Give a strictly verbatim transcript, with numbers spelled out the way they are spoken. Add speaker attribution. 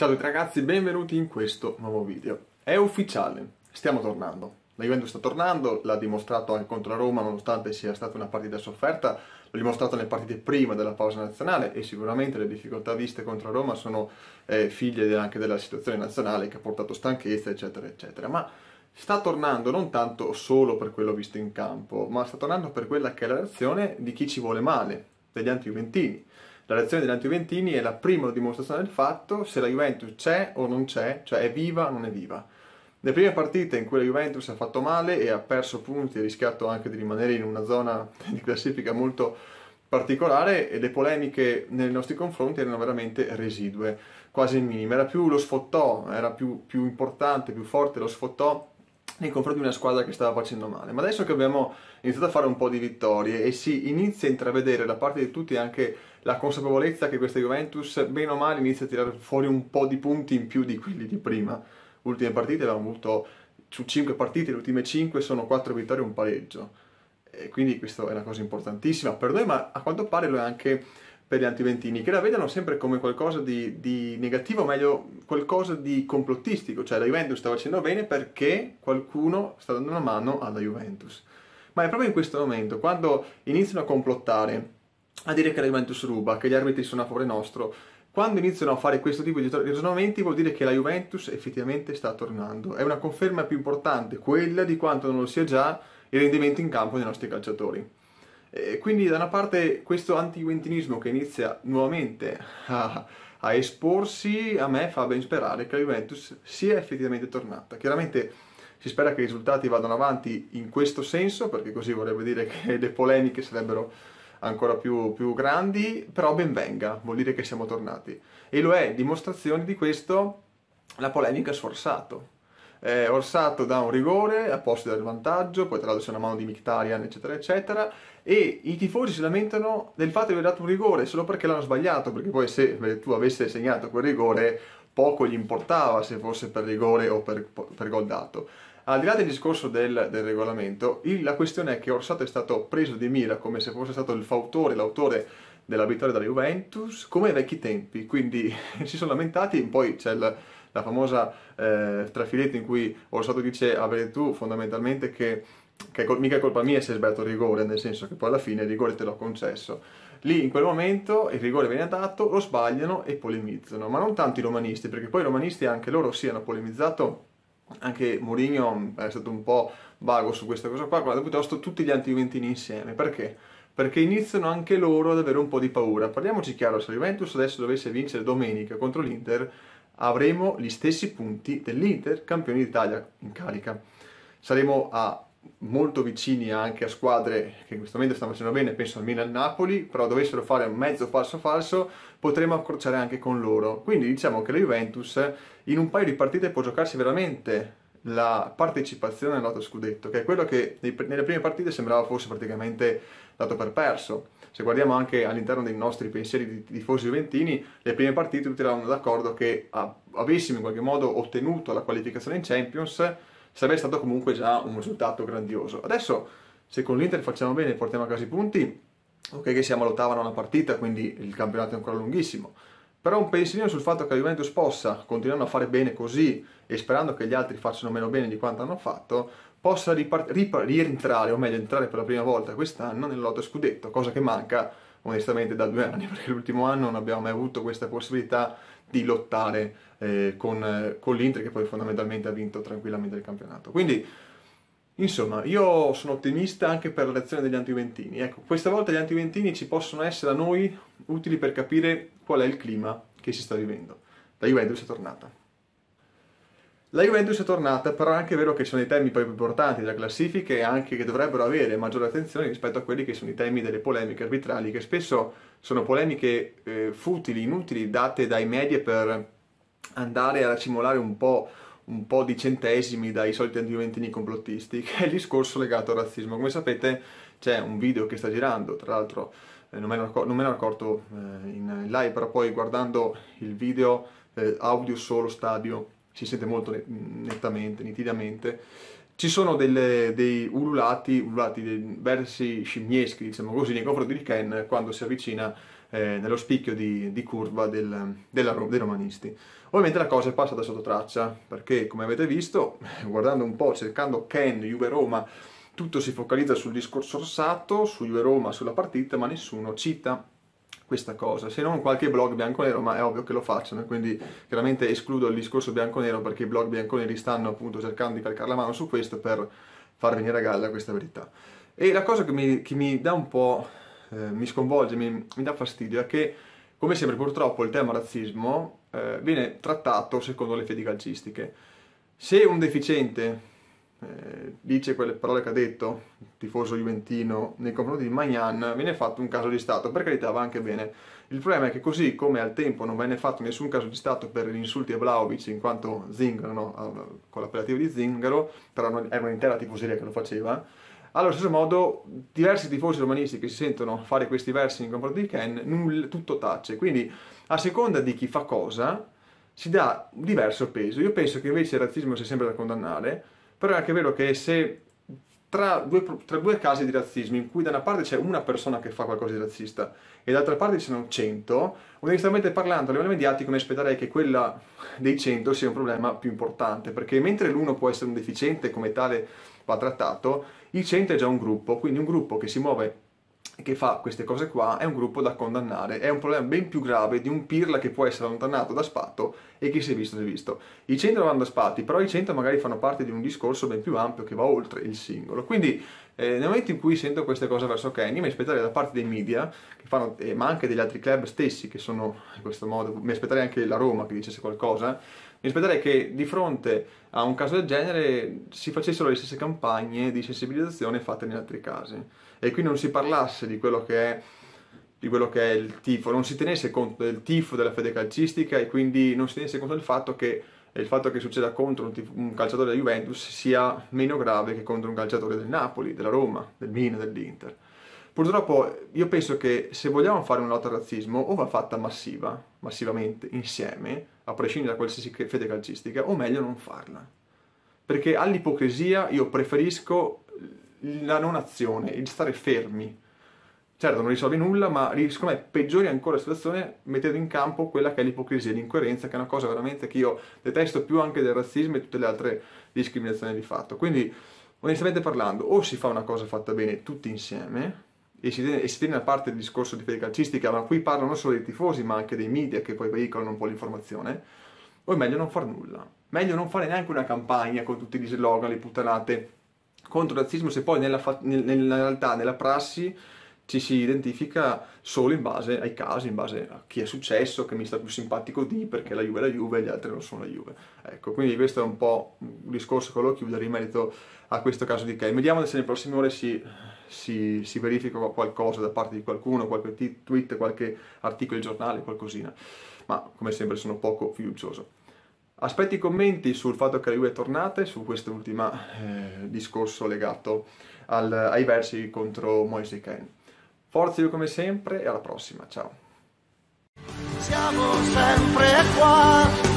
Speaker 1: Ciao a tutti ragazzi, benvenuti in questo nuovo video. È ufficiale, stiamo tornando. La Juventus sta tornando, l'ha dimostrato anche contro la Roma, nonostante sia stata una partita sofferta, l'ha dimostrato nelle partite prima della pausa nazionale e sicuramente le difficoltà viste contro la Roma sono eh, figlie anche della situazione nazionale che ha portato stanchezza, eccetera, eccetera. Ma sta tornando non tanto solo per quello visto in campo, ma sta tornando per quella che è la reazione di chi ci vuole male, degli anti-juventini. La reazione degli anti-juventini è la prima dimostrazione del fatto se la Juventus c'è o non c'è, cioè è viva o non è viva. Le prime partite in cui la Juventus ha fatto male e ha perso punti e ha rischiato anche di rimanere in una zona di classifica molto particolare e le polemiche nei nostri confronti erano veramente residue, quasi minime. Era più lo sfottò, era più, più importante, più forte lo sfottò nei confronti di una squadra che stava facendo male. Ma adesso che abbiamo iniziato a fare un po' di vittorie e si inizia a intravedere da parte di tutti anche la consapevolezza che questa Juventus, bene o male, inizia a tirare fuori un po' di punti in più di quelli di prima. Ultime partite abbiamo avuto, su cinque partite, le ultime cinque sono quattro vittorie e un pareggio. E quindi questa è una cosa importantissima per noi, ma a quanto pare lo è anche per gli anti-juventini, che la vedono sempre come qualcosa di, di negativo, o meglio, qualcosa di complottistico, cioè la Juventus sta facendo bene perché qualcuno sta dando una mano alla Juventus. Ma è proprio in questo momento, quando iniziano a complottare, a dire che la Juventus ruba, che gli arbitri sono a favore nostro, quando iniziano a fare questo tipo di ragionamenti vuol dire che la Juventus effettivamente sta tornando. È una conferma più importante, quella di quanto non lo sia già il rendimento in campo dei nostri calciatori. E quindi da una parte questo anti-juventinismo che inizia nuovamente a, a esporsi, a me fa ben sperare che la Juventus sia effettivamente tornata. Chiaramente si spera che i risultati vadano avanti in questo senso, perché così vorrebbe dire che le polemiche sarebbero ancora più, più grandi, però ben venga, vuol dire che siamo tornati. E lo è, dimostrazione di questo, la polemica su Orsato. Eh, Orsato dà un rigore a posto del vantaggio, poi tra l'altro c'è una mano di Mkhitaryan, eccetera, eccetera, e i tifosi si lamentano del fatto di aver dato un rigore solo perché l'hanno sbagliato, perché poi se tu avessi segnato quel rigore, poco gli importava se fosse per rigore o per, per gol dato. Al di là del discorso del, del regolamento, il, la questione è che Orsato è stato preso di mira come se fosse stato il fautore, l'autore della vittoria della Juventus, come ai vecchi tempi, quindi si sono lamentati, poi c'è il, la famosa eh, trafiletto in cui Orsato dice a tu fondamentalmente che, che è mica colpa mia se hai sbagliato il rigore, nel senso che poi alla fine il rigore te l'ho concesso. Lì in quel momento il rigore viene dato, lo sbagliano e polemizzano, ma non tanto i romanisti, perché poi i romanisti anche loro sì hanno polemizzato. Anche Mourinho è stato un po' vago su questa cosa qua, ma piuttosto tutti gli anti-juventini insieme. Perché? Perché iniziano anche loro ad avere un po' di paura. Parliamoci chiaro, se la Juventus adesso dovesse vincere domenica contro l'Inter, avremo gli stessi punti dell'Inter, campioni d'Italia in carica. Saremo a molto vicini anche a squadre che in questo momento stanno facendo bene, penso al Milan e al Napoli, però dovessero fare un mezzo falso falso, potremo accorciare anche con loro. Quindi diciamo che la Juventus in un paio di partite può giocarsi veramente la partecipazione al lotta scudetto, che è quello che nelle prime partite sembrava fosse praticamente dato per perso. Se guardiamo anche all'interno dei nostri pensieri di tifosi juventini, le prime partite tutti eravamo d'accordo che avessimo in qualche modo ottenuto la qualificazione in Champions, sarebbe stato comunque già un risultato grandioso. Adesso, se con l'Inter facciamo bene e portiamo a casa i punti, ok che siamo all'ottava nona partita, quindi il campionato è ancora lunghissimo, però un pensierino sul fatto che la Juventus possa, continuando a fare bene così e sperando che gli altri facciano meno bene di quanto hanno fatto, possa rientrare, o meglio entrare per la prima volta quest'anno nella lotta scudetto, cosa che manca onestamente da due anni, perché l'ultimo anno non abbiamo mai avuto questa possibilità di lottare eh, con, eh, con l'Inter, che poi fondamentalmente ha vinto tranquillamente il campionato. Quindi, insomma, io sono ottimista anche per la reazione degli anti-juventini. Ecco, questa volta gli anti-juventini ci possono essere a noi utili per capire qual è il clima che si sta vivendo. La Juventus è tornata. La Juventus è tornata, però è anche vero che ci sono i temi poi più importanti della classifica e anche che dovrebbero avere maggiore attenzione rispetto a quelli che sono i temi delle polemiche arbitrali, che spesso sono polemiche eh, futili, inutili, date dai media per andare a racimolare un po', un po' di centesimi dai soliti anti-juventini complottisti, che è il discorso legato al razzismo. Come sapete c'è un video che sta girando, tra l'altro eh, non me ne ero accorto eh, in live, però poi guardando il video eh, audio solo stadio si sente molto nettamente, nitidamente. Ci sono delle, dei ululati, ululati, dei versi scimmieschi, diciamo così, nei confronti di Ken quando si avvicina eh, nello spicchio di, di curva del, della, dei romanisti. Ovviamente la cosa è passata sotto traccia, perché come avete visto, guardando un po', cercando Ken, Juve Roma, tutto si focalizza sul discorso rossato, su Juve Roma, sulla partita, ma nessuno cita questa cosa, se non qualche blog bianconero, ma è ovvio che lo facciano, quindi chiaramente escludo il discorso bianconero perché i blog bianconeri stanno appunto cercando di calcare la mano su questo per far venire a galla questa verità. E la cosa che mi, che mi dà un po', eh, mi sconvolge, mi, mi dà fastidio è che, come sempre purtroppo, il tema razzismo eh, viene trattato secondo le fedi calcistiche. Se un deficiente Eh, dice quelle parole che ha detto, tifoso juventino, nei confronti di Maignan, viene fatto un caso di Stato, per carità va anche bene. Il problema è che così come al tempo non venne fatto nessun caso di Stato per gli insulti a Vlahovic in quanto Zingaro, no? Con l'appellativo di Zingaro, però era un'intera tifoseria che lo faceva, allo stesso modo diversi tifosi romanisti che si sentono fare questi versi in confronti di Ken, null, tutto tace, quindi a seconda di chi fa cosa si dà diverso peso. Io penso che invece il razzismo sia sempre da condannare, però è anche vero che se tra due, tra due casi di razzismo in cui da una parte c'è una persona che fa qualcosa di razzista e dall'altra parte ci sono cento, onestamente parlando a livello mediatico mi aspetterei che quella dei cento sia un problema più importante, perché mentre l'uno può essere un deficiente e come tale va trattato, il cento è già un gruppo, quindi un gruppo che si muove e che fa queste cose qua è un gruppo da condannare, è un problema ben più grave di un pirla che può essere allontanato da Spatto e che si è visto si è visto. I cento vanno da Spatti, però i cento magari fanno parte di un discorso ben più ampio che va oltre il singolo, quindi eh, nel momento in cui sento queste cose verso Kenny mi aspetterei da parte dei media, che fanno, eh, ma anche degli altri club stessi che sono in questo modo, mi aspetterei anche la Roma che dicesse qualcosa, mi aspetterei che di fronte a un caso del genere si facessero le stesse campagne di sensibilizzazione fatte negli altri casi e qui non si parlasse di quello che è, di quello che è il tifo, non si tenesse conto del tifo della fede calcistica e quindi non si tenesse conto del fatto che il fatto che succeda contro un, tifo, un calciatore della Juventus sia meno grave che contro un calciatore del Napoli, della Roma, del Milan, dell'Inter. Purtroppo io penso che se vogliamo fare una lotta al razzismo o va fatta massiva, massivamente, insieme, a prescindere da qualsiasi fede calcistica, o meglio non farla. Perché all'ipocrisia io preferisco la non azione, il stare fermi. Certo non risolvi nulla, ma secondo me peggiori ancora la situazione mettendo in campo quella che è l'ipocrisia, l'incoerenza, che è una cosa veramente che io detesto più anche del razzismo e tutte le altre discriminazioni di fatto. Quindi, onestamente parlando, o si fa una cosa fatta bene tutti insieme, e si tiene, e si tiene a parte il discorso di fede calcistica, ma qui parlano non solo dei tifosi, ma anche dei media che poi veicolano un po' l'informazione, o è meglio non far nulla. Meglio non fare neanche una campagna con tutti gli slogan, le puttanate contro il razzismo, se poi nella, nella realtà, nella prassi, ci si identifica solo in base ai casi, in base a chi è successo, che mi sta più simpatico di, perché la Juve è la Juve e gli altri non sono la Juve. Ecco, quindi questo è un po' un discorso che volevo chiudere in merito a questo caso di Ken. Vediamo se nelle prossime ore si, si, si verifica qualcosa da parte di qualcuno, qualche tweet, qualche articolo di giornale, qualcosina. Ma come sempre sono poco fiducioso. Aspetti commenti sul fatto che la Juve è tornata e su questo ultimo eh, discorso legato al, ai versi contro Moise Kean. Forza io come sempre e alla prossima, ciao!
Speaker 2: Siamo sempre qua.